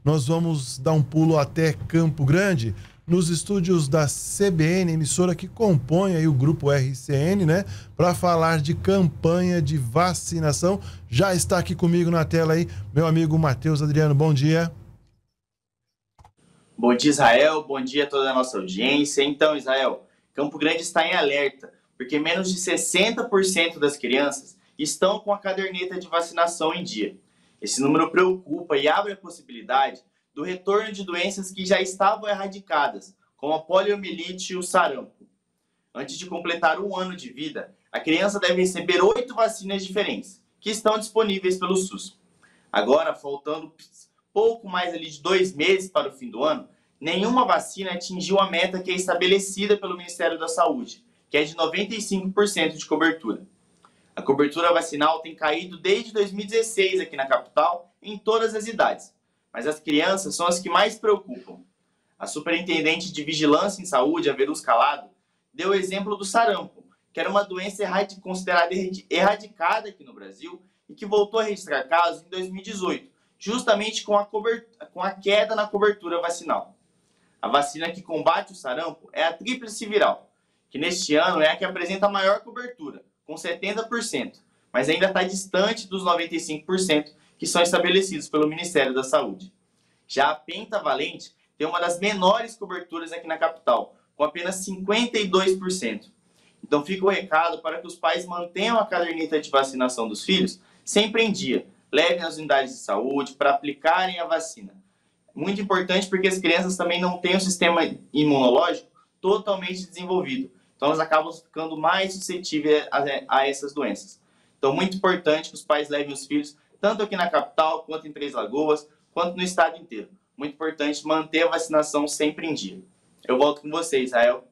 nós vamos dar um pulo até Campo Grande, nos estúdios da CBN, emissora que compõe aí o grupo RCN, né? Para falar de campanha de vacinação. Já está aqui comigo na tela aí meu amigo Matheus Adriano. Bom dia. Bom dia, Israel. Bom dia a toda a nossa audiência. Então, Israel, Campo Grande está em alerta, porque menos de 60% das crianças estão com a caderneta de vacinação em dia. Esse número preocupa e abre a possibilidade do retorno de doenças que já estavam erradicadas, como a poliomielite e o sarampo. Antes de completar 1 ano de vida, a criança deve receber 8 vacinas diferentes, que estão disponíveis pelo SUS. Agora, faltando pouco mais ali de 2 meses para o fim do ano, nenhuma vacina atingiu a meta que é estabelecida pelo Ministério da Saúde, que é de 95% de cobertura. A cobertura vacinal tem caído desde 2016 aqui na capital, em todas as idades, mas as crianças são as que mais preocupam. A superintendente de Vigilância em Saúde, a Verus Calado, deu o exemplo do sarampo, que era uma doença considerada erradicada aqui no Brasil e que voltou a registrar casos em 2018, justamente com a queda na cobertura vacinal. A vacina que combate o sarampo é a tríplice viral, que neste ano é a que apresenta a maior cobertura, com 70%, mas ainda está distante dos 95% que são estabelecidos pelo Ministério da Saúde. Já a pentavalente tem uma das menores coberturas aqui na capital, com apenas 52%. Então fica o recado para que os pais mantenham a caderneta de vacinação dos filhos sempre em dia, levem às unidades de saúde para aplicarem a vacina. Muito importante porque as crianças também não têm o sistema imunológico totalmente desenvolvido, então elas acabam ficando mais suscetíveis a essas doenças. Então muito importante que os pais levem os filhos tanto aqui na capital, quanto em Três Lagoas, quanto no estado inteiro. Muito importante manter a vacinação sempre em dia. Eu volto com você, Israel.